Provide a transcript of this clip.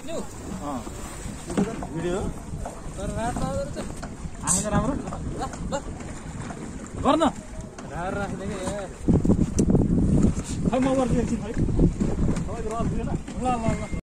video तर रात नगरेछ आएन राम्रो ल ल गर्न रार राख्ने के खै म गर्छु एकछिन है तपाईको रस दिएन ल ल ल